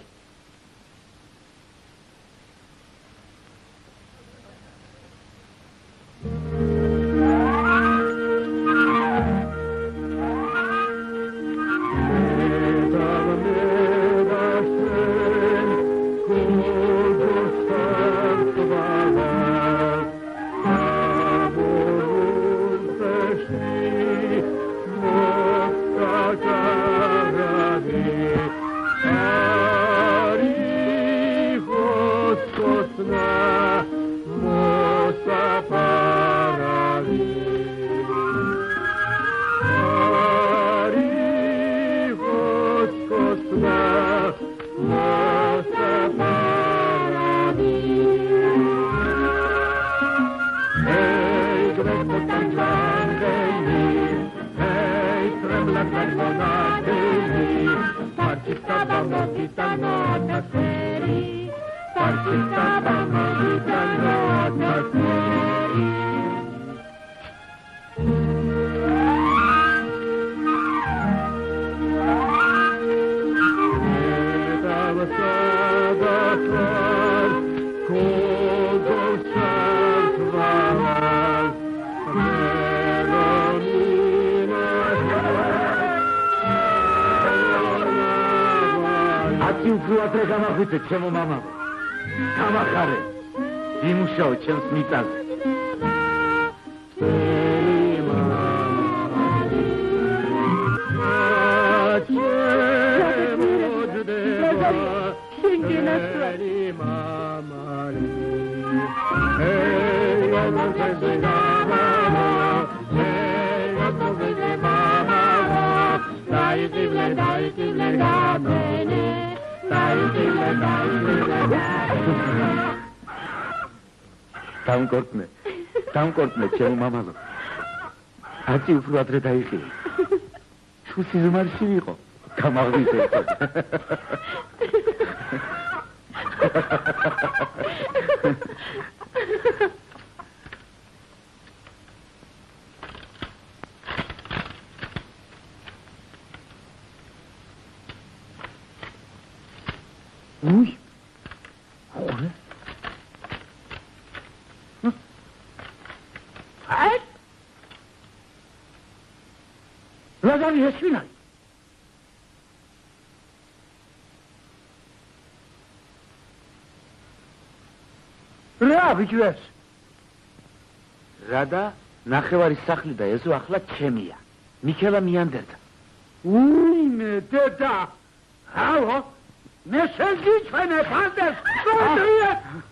ჩემო მამა გამახარე იმუშაო ჩემს მიწაზე დამკორტნე, ჩემო მამალო. ათი უფრო ადრე დაიხიე. თუ სიზმარში ვიყო, გამაღვიძებო. Uy. Joder. Ay! Razali hesvinari. რა ბიჭებს? რადა ნახევარი სახლი და ეზო ახლა ჩემია. მიქელა მიანდერდა. უინე დედა. ჰალო? მე შეგიჩვენე ფანდეს. გოდია.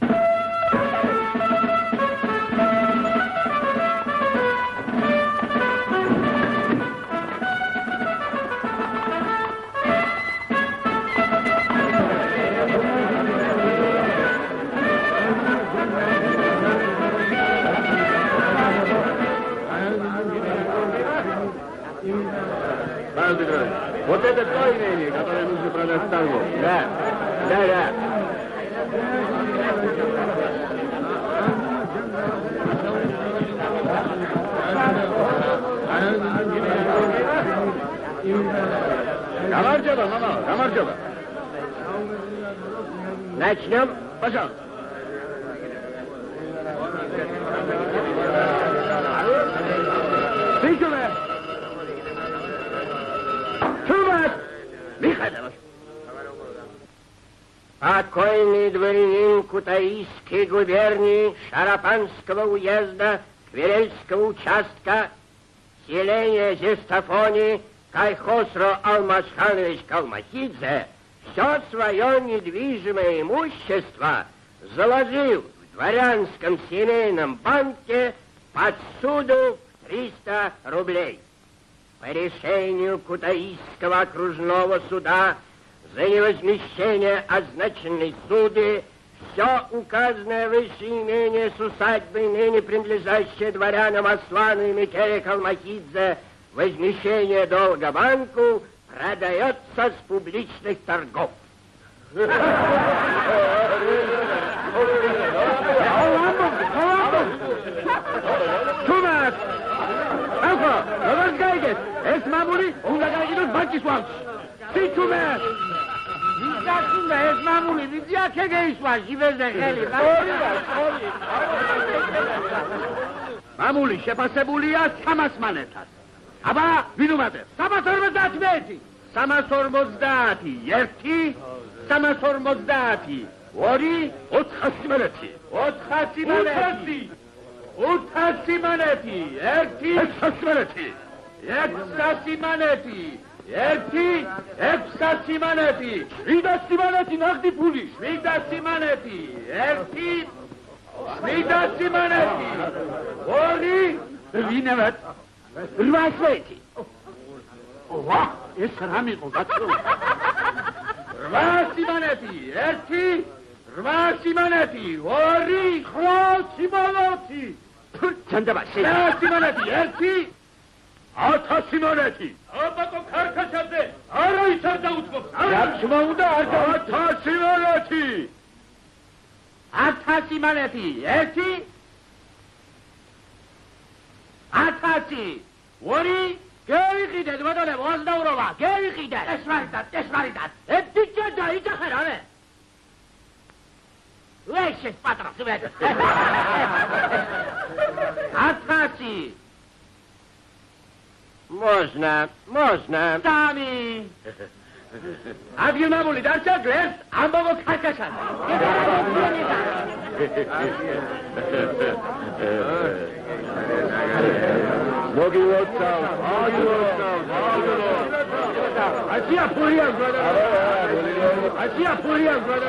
Вот это то имение, которое нужно продать торгу. Да. Гамарджоба, мама, гамарджоба. Начнем. Пожалуйста. Бейджове! Чувак! Михайлов! Покойный дворянин Кутаисской губернии Шарапанского уезда Кверельского участка селения Зестафони Кайхосро Алмазханович Калмахидзе все свое недвижимое имущество заложил в дворянском семейном банке под суду в 300 рублей. По решению Кутаисского окружного суда за невозмещение означенной суды все указанное выше имение с усадьбой, ныне принадлежащее дворянам Аслану и Микеле Калмахидзе, возмещение долга банку продается с публичных торгов. Тумас! Алфа, разгайгес! Es mamuli, უნდა გაიგინოს ბანკის ვამში. Სიჩუმე! ვიზაკინდა ეს მამული, ვიძი აქე გეისვა, ჟივეზე ხელი. მამული შეფასებულია 300 მანეთად. აბა, ვინ უმატებს? 350. 350. 1, 350. 2, 400 მანეთი. 400 მანეთი. 400 მანეთი. 1, 600 მანეთი. 600 მანეთი. 1, 600 მანეთი. 700 მანეთი ნახდი ფული. 700 მანეთი. 1, 700 მანეთი. 2, ვინავად? 800. ვა, ეს რამ იყო გაწო? 800 მანეთი. 1, 800 მანეთი. 2, 900 მანეთი. ჩანდება 600 მანეთი. 1, 1000 მანეთი. აბაკო ქარქაშაძე, არის არ დაუწყობს. რა უნდა არ 1000 მანეთი. 1000 მანეთი. 1, 1000. 2, გევიყიდეთ ბატონო, მოსდაურობა, გევიყიდეთ. ესმარიტად. ეთიჭა დაიჭახე რავე. ლეშეს პატრონს ვედ. 1000. Можно. Сами. Адгил мамули, дарча глес, амбаго кайкашан. Моги вотсал. Асия пуриян, бродер.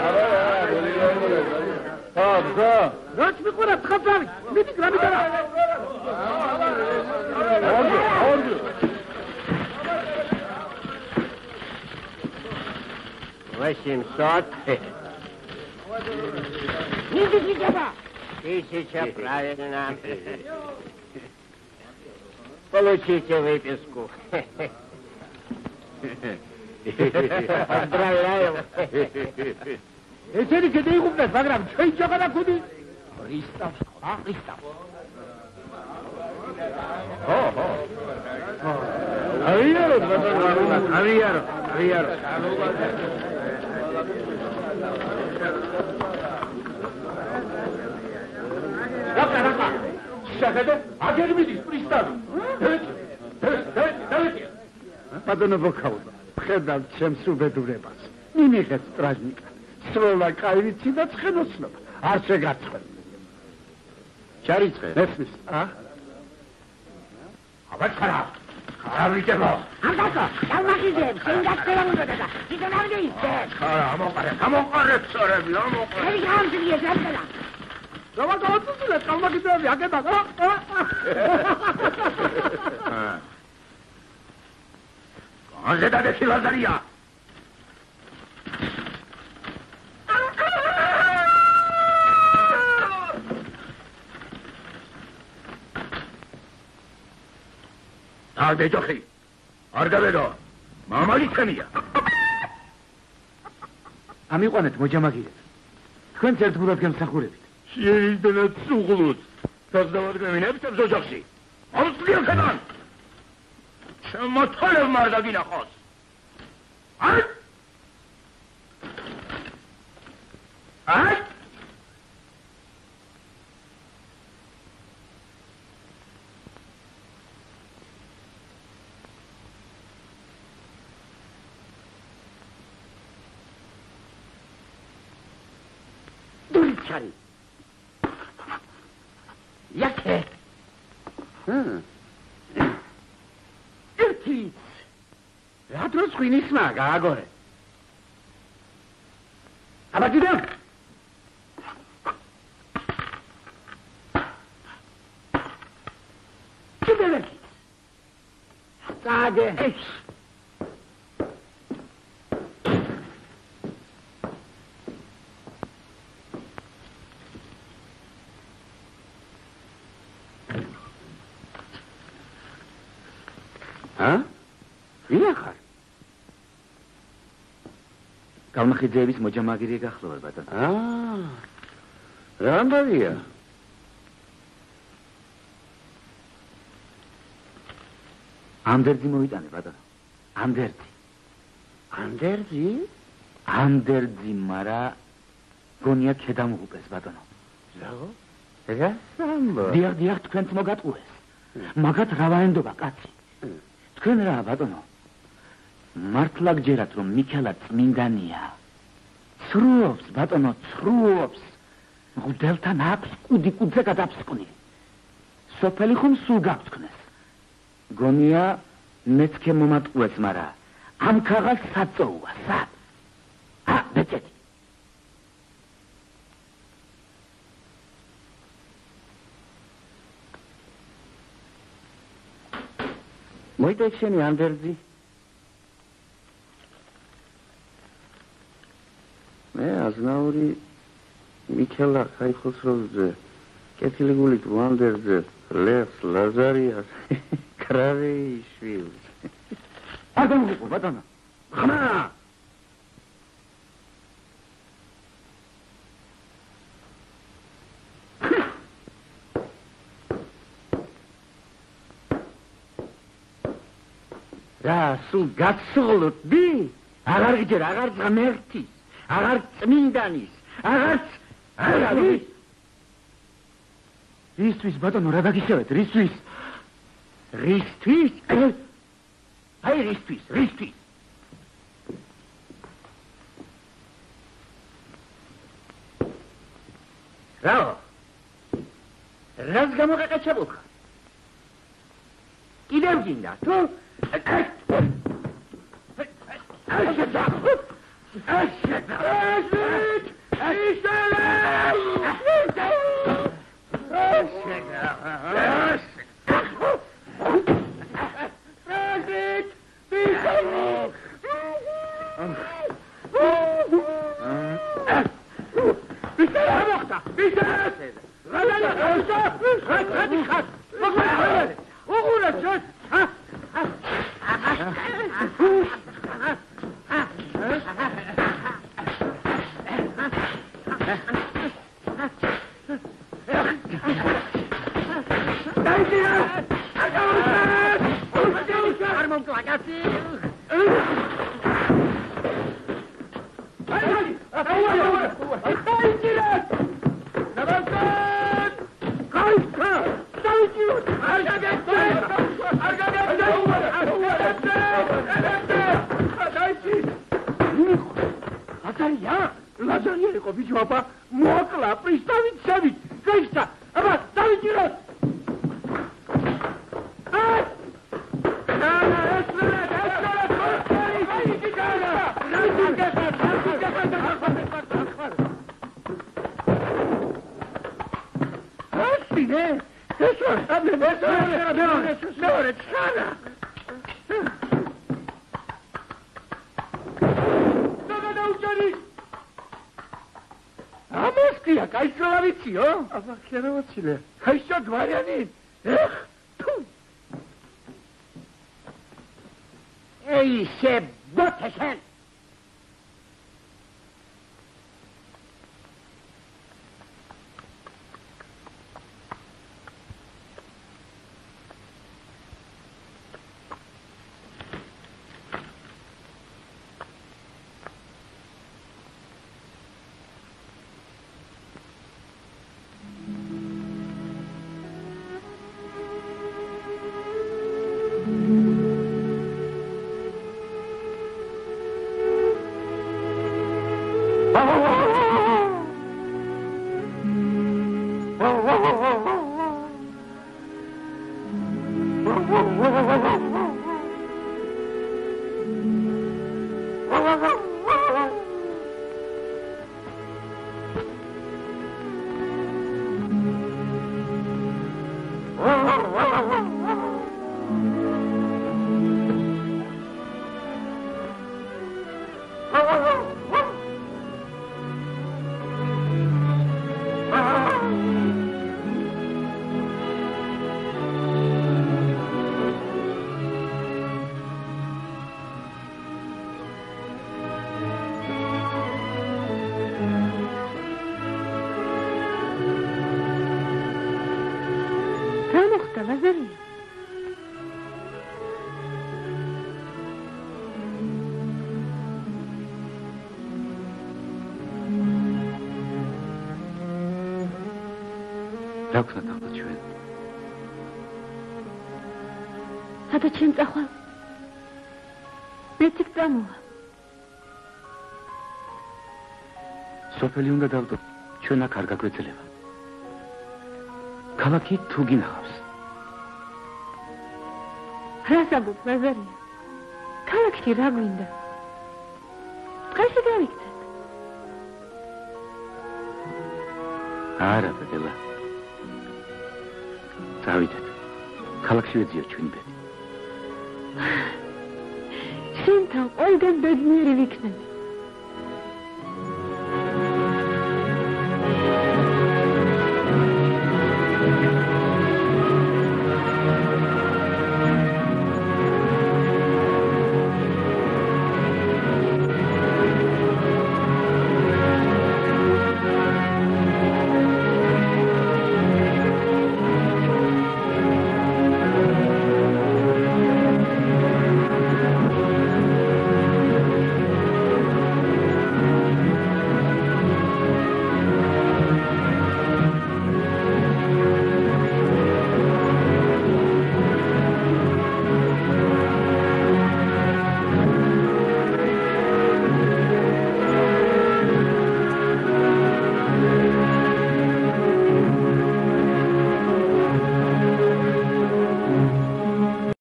Абза. Роч микора тхапави. Мити грамитара. Орду. 800. Не Тысяча, правильно. Получите выписку. Поздравляю. Эти кедей губят, баграм, что еще когда куди? Пристав, а? Пристав. Авиарот, авиарот, авиарот. Рака, შეხედე, აგერ მიდის პრისტავი. დავეთია. ბატონო ბოქაუდა, ხედავ ჩემს უბედურებას. მიმიღეთ სტრაჟნიკა. სროლა კაირიცი და ცხენოსნობა. არ შეგაცხენ. ჩარიცხე. ნესმის, ა? აბა ხარა. ხარავიტებო. ანდაკო, დავმახიძებ, შენ გაქცევამდე და თვითონ არ გეიცე. ხარა, ამოყარე წორები, ამოყარე. ხელი გამძლიე, ზარდელა. Давай, давай, calma, აქედა. განზედადე ლაზარია. დეჯოხი. არ გავედო. მამალი თქვენია. ამიყვანეთ მოჯამაგირებს. თქვენ ერთგულად გემსახურებით. შეიძლება წუღლუს. დასდავადგენებს ოჯახში. ამსვლიან ხედან. შემოთვალებ მარდა გინახოს. აი! აი! დურჩარი. Яке? ერთი. რატო ხვინის მაგა აგორე? აბა დიდა. კიდევ. საგე. გამახიძეების მოჯამაგირი გახლოვარ ბატონო. რა ამბავია? ამდერძი მოიტანე ბატონო. ამდერძი. ანდერძი? ამდერძი, მარა გონია ქედამღუპეს ბატონო. რა? რა სამბო? დიახ, თქვენც მოგატყუეს. მაგათ რავაენდობა კაცი. თქვენ რა ბატონო? მართლა გჯერათ რომ მიქელა წმინდანია. ცრუობს ბატონო, ცრუობს. მღვდელთან აქვს კუდი კუდზე გადაფსკვნილი. სოფელი ხომ სულ გაგთქმეს. გონია მეცქე მომატყუეს, მარა ამ ქაღალდს საწოუა, სად? ბეჭედი. მოიტანე შენი ანდერძი. მე აზნაური მიქელა ხაიხოსროვზე, კეთილი გულით ვანდერზე, ლევს ლაზარიას, კრავეიშვილს. არ გამოგიყო ბატონო. ხმა! რა, სულ გაცოლოთ დი? აღარ გჯერ, აღარ ღმერთის. აღარ წმინდანის, აღარც არავის. რისთვის ბატონო რა დაგიშევეთ? რისთვის? რისთვის? აი რისთვის? რაო? რას გამოყეყეჩებუხა? კიდევ გინდა, თუ? Bitte! Hata čem zahval? მეციკ წამოვა. სოფელი უნდა დავდო, ჩვენ აქ არ გაგვეძლება. ქალაქი თუ გინახავს. რას ამბობ, ლაზარია? ქალაქში რა გვინდა? დღეში გავიქცეთ. არა, ბედა. წავიდეთ. ქალაქში ვეძიო ჩვენი ბედი. შენთან ყველგან ბედნიერი ვიქნები.